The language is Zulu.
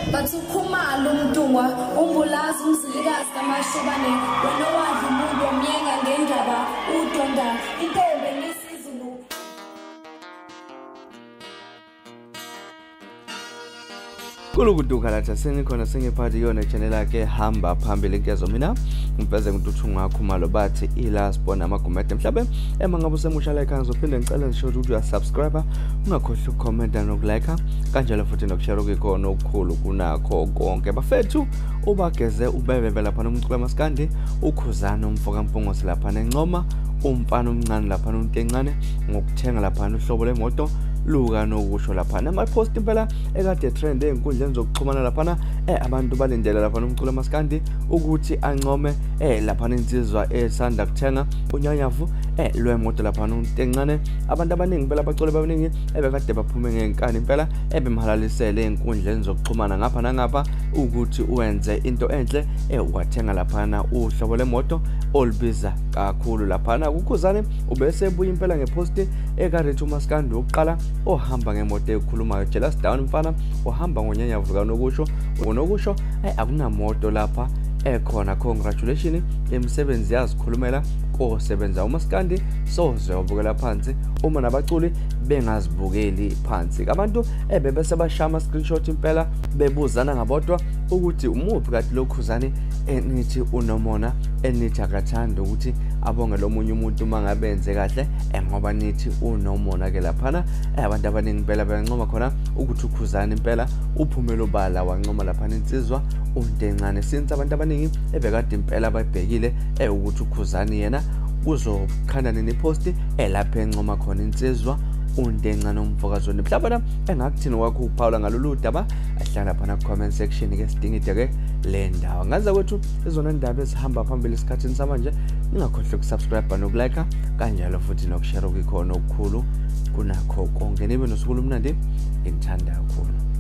bathukhumala umntungwa umbulazi umzilikazi kamashobane wena wadla umuntu omyenga ngendaba udonda intombe ngesizulu. Kulukuduka latha sengikhona sengiphathi yona channel yakhe hamba phambili nkezo mina ngiveze ngintuthu ngakho malo bathi ilast bona amagumede mhlabe ngabe usemusha like ngizophinde ngicela ngisho ukuthi uyasubscribe ungakhohlwa ukucomment nokulike kanjalo futhi nokushare ukikona okukhulu kunakho konke bafethu ubageze ubebebe lapha nomculo amaskandi ukhuzana umfoka mpungosi lapha nencoma umfana omncane lapha nontencane ngokuthenga lapha uhlobo lemoto luka nokusho lapha ama-post impela ekade trend ezinkundleni zokuxhumana lapha abantu balindele lapha nomculo amaskandi ukuthi ancome lapha insizwa esanda kuthenga unyanyavu lwemoto lapha nontencane abantu abaningi impela abaculi abaningi ebekade baphume ngenkani impela ebemhalalisele ezinkundleni zokuxhumana ngapha nangapha ukuthi uwenze into enhle wathenga lapha uhlobo lemoto olibiza kakhulu lapha kukhuzane ubese buya impela ngepost ekarethi umaskandi oqala ohamba ngemoto ekhulumayo jealous down mfana ohamba ngonyanyavu nokusho akunamoto lapha ekhona congratulations emsebenzi yazikhulumela kosebenza umaskandi soze wabukela phansi uma nabaculi bengazibukeli phansi abantu bebese bashama screenshot impela bebuzana ngabodwa ukuthi umuphi kade lokhuzane enithi unomona enithi akathanda ukuthi abonge lomunye umuntu mangabenze kahle ngoba nithi unomona ke lapha abantu abaningi impela bayancoma khona ukuthi ukhuzane impela uphumela ubala wancoma lapha insizwa untencane since abantu abaningi ebekade impela babhekile ukuthi ukhuzane yena uzokhanda nepost lapha encoma khona insizwa untencane umfokazweni mhlawumbe engakuthini wakho uPaula ngalolu daba ahlala phana comment section ke sidingide ke le ndawo ngaza kwethu izona indaba ezihamba phambili isikhathini samanje ningakhohlwa ukusubscribe nokulike kanjalo futhi nokushare ukukhona okukhulu kunakho konke nibe nosuku lomnandi ngithanda kakhulu.